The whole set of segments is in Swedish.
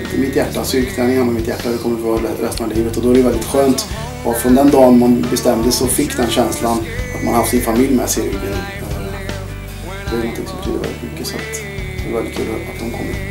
mitt hjärta, styrketräning med mitt hjärta, det kommer att vara resten av livet. Och då är det väldigt skönt. Och från den dagen man bestämde så fick den känslan att man haft sin familj med sig i ryggen. Det är något som betyder väldigt mycket, så att det är väldigt kul att de kommer.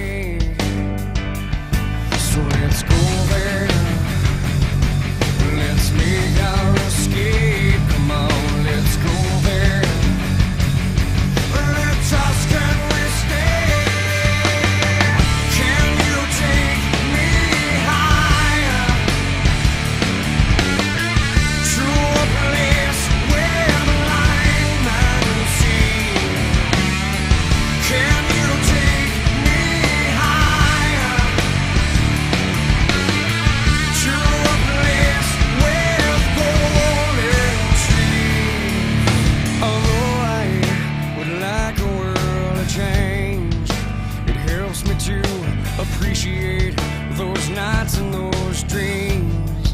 Appreciate those nights and those dreams.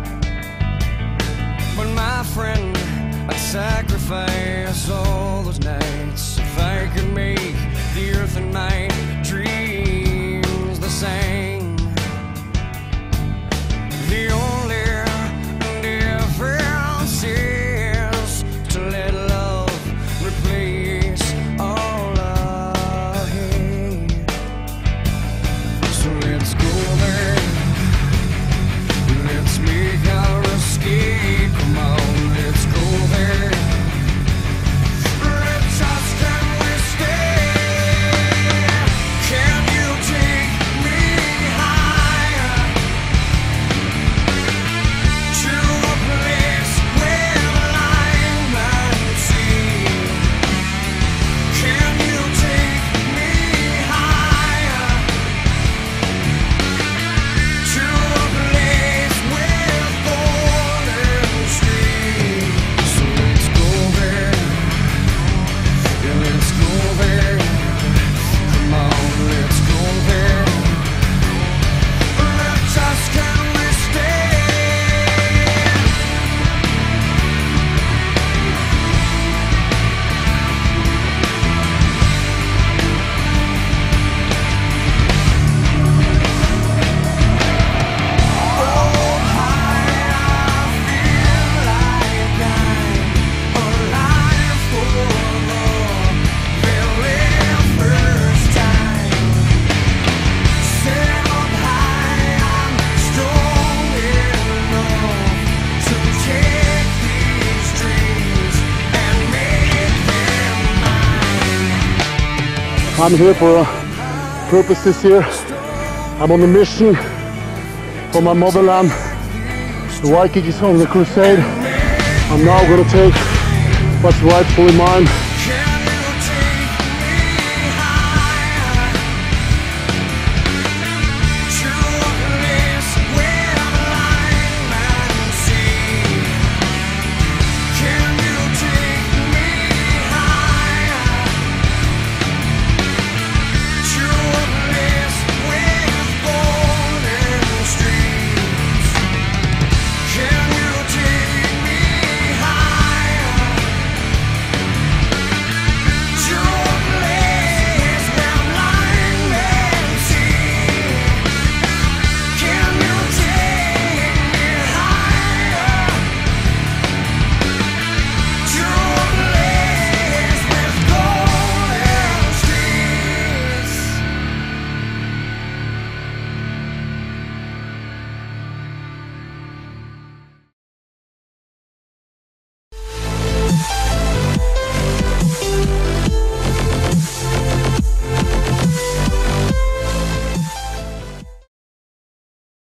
But my friend, I'd sacrifice all those nights if I could make the earth and my dreams the same. The only difference is to let love replace all of hate. So let's go there, let's make our escape, come on, let's go there. Let's ask, can we stay? Can you take me higher to a place where the line and sea? Can you take me higher to a place with golden streams? So let's go there, yeah, let's go there. Come on, let's go there. Let's ask, can we stay? I'm here for a purpose this year. I'm on a mission for my motherland. The Viking is on the crusade. I'm now going to take what's rightfully mine.